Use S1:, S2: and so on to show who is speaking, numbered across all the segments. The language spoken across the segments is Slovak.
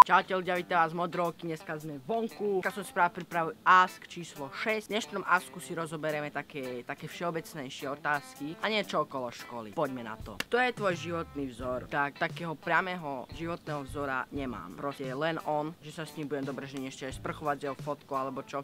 S1: Čaute ľudia, vítam vás z Modrovky, dneska sme vonku. Dneska som si práve pripravil Ask číslo 6. V dnešnom Asku si rozoberieme také všeobecnejšie otázky a niečo okolo školy. Poďme na to. Kto je tvoj životný vzor? Tak takého priamého životného vzora nemám. Proste len on, že sa s ním budem dobre, že ešte aj sprchovať z jeho fotku alebo čo.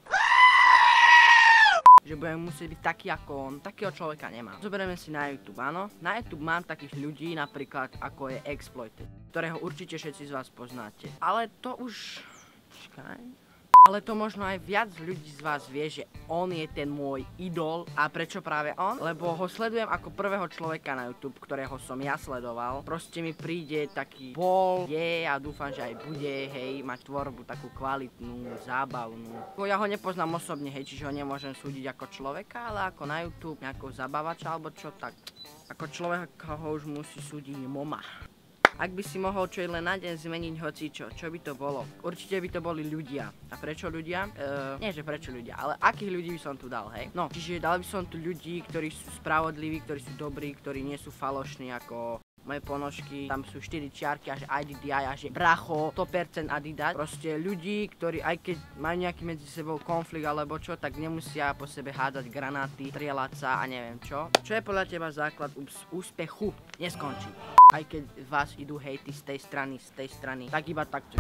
S1: Že budem musieť byť taký ako on. Takého človeka nemám. Zoberieme si na YouTube, áno. Na YouTube mám takých ľudí, napríklad ako je Exploited, ktorého určite všetci z vás poznáte. Ale to už... Ale to možno aj viac ľudí z vás vie, že on je ten môj idol. A prečo práve on? Lebo ho sledujem ako prvého človeka na YouTube, ktorého som ja sledoval. Proste mi príde taký a dúfam, že aj bude, hej, mať tvorbu takú kvalitnú, zábavnú. Ja ho nepoznám osobne, hej, čiže ho nemôžem súdiť ako človeka, ale ako na YouTube, nejakého zabávača alebo čo, tak ako človeka ho už musí súdiť moma. Ak by si mohol čo len na deň zmeniť hocičo, čo by to bolo? Určite by to boli ľudia. A prečo ľudia? Nie, že prečo ľudia, ale akých ľudí by som tu dal, hej? No, čiže dal by som tu ľudí, ktorí sú spravodliví, ktorí sú dobrí, ktorí nie sú falošní ako moje ponožky, tam sú 4 čiarky a že IDDI a že bracho, 100% Adidas. Proste ľudí, ktorí aj keď majú nejaký medzi sebou konflikt alebo čo, tak nemusia po sebe hádzať granáty, strieľať sa a neviem čo. Čo je podľa teba základ úspechu? Neskončí. Aj keď z vás idú hejty z tej strany, tak iba takto.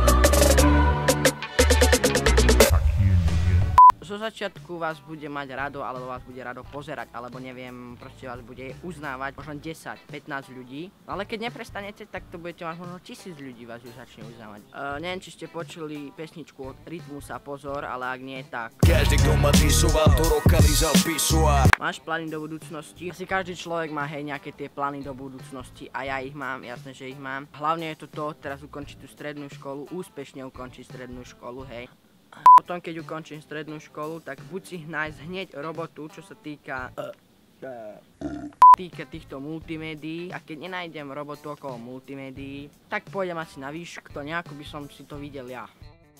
S1: Zo začiatku vás bude mať rado, alebo vás bude rado pozerať, alebo neviem, proste vás bude uznávať možno 10-15 ľudí. Ale keď neprestanete, tak to budete mať možno 1000 ľudí vás už začne uznávať. Neviem, či ste počuli pesničku od Rytmusa, pozor, ale ak nie, tak... Máš plány do budúcnosti? Asi každý človek má, hej, nejaké tie plány do budúcnosti a ja ich mám, jasné, že ich mám. Hlavne je to teraz ukončiť tú strednú školu, úspešne ukončiť strednú školu, hej. Potom, keď ukončím strednú školu, tak buď si nájsť hneď robotu, čo sa týka týchto multimédií, a keď nenájdem robotu okolo multimédií, tak pôjdem asi na výšku, to nejako by som si to videl ja.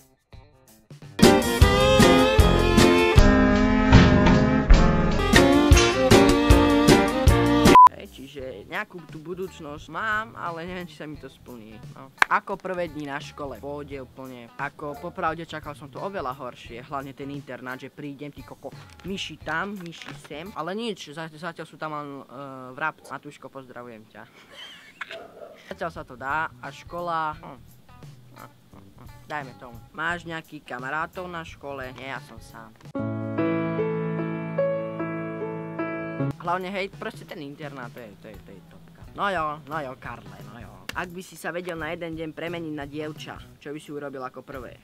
S1: Čiže nejakú tú budúcnosť mám, ale neviem, či sa mi to splní. No. Ako prvé dni na škole, pôjde úplne. Ako popravde čakal som to oveľa horšie, hlavne ten internát, že prídem, ty koko, myši tam, myši sem. Ale nič, zatiaľ sú tam len vrabci. Matúško, pozdravujem ťa. Zatiaľ sa to dá a škola... Dajme tomu. Máš nejakých kamarátov na škole? Nie, ja som sám. Hlavne hej, proste ten internát, to je topka. No jo, Karle, no jo. Ak by si sa vedel na jeden deň premeniť na dievča, čo by si urobil ako prvé?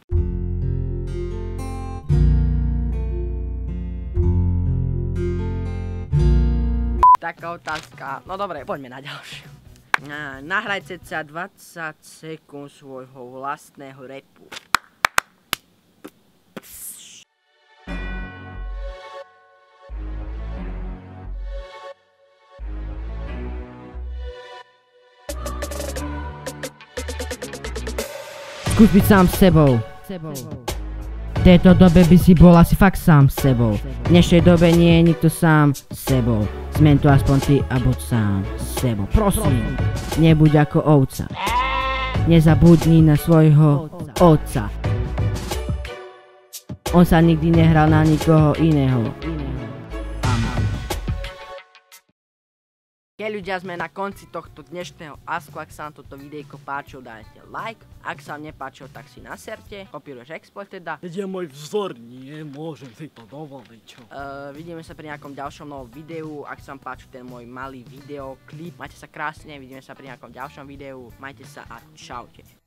S1: Taká otázka, no dobre, poďme na ďalšiu. Nahraj cca 20 sekúnd svojho vlastného rapu.
S2: Skús byť sám s sebou. V tejto dobe by si bol asi fakt sám s sebou. V dnešnej dobe nie je nikto sám s sebou. Zmen to aspoň ty a buď sám s sebou. Prosím, nebuď ako ovca. Nezabudni na svojho otca. On sa nikdy nehral na nikoho iného.
S1: Keď ľudia, sme na konci tohto dnešného Asku. Ak sa vám toto videjko páčilo, dajte like. Ak sa vám nepáčilo, tak si naserte. Kopíruješ Exploited.
S3: Je môj vzor, nie môžem si to dovoliť.
S1: Vidíme sa pri nejakom ďalšom novom videu. Ak sa vám páči ten môj malý videoklip, majte sa krásne. Vidíme sa pri nejakom ďalšom videu. Majte sa a čaute.